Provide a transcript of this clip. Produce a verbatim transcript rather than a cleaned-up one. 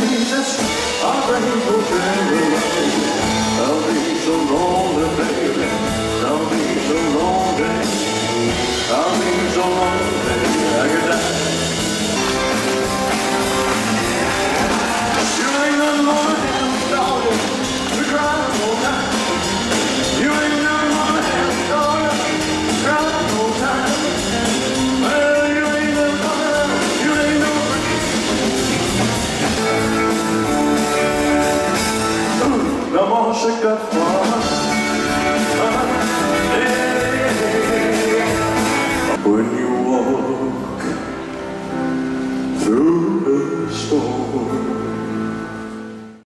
Jesus, our brains will turn away. I'll be so lonely, baby. I'll be so lonely. I'll be so lonely, I could die. You ain't nothing more than hell, darling. We're crying all night. You ain't nothing more than hell, darling. We're crying all night. Well, you ain't nothing more than hell. You ain't no free. La manche got fly.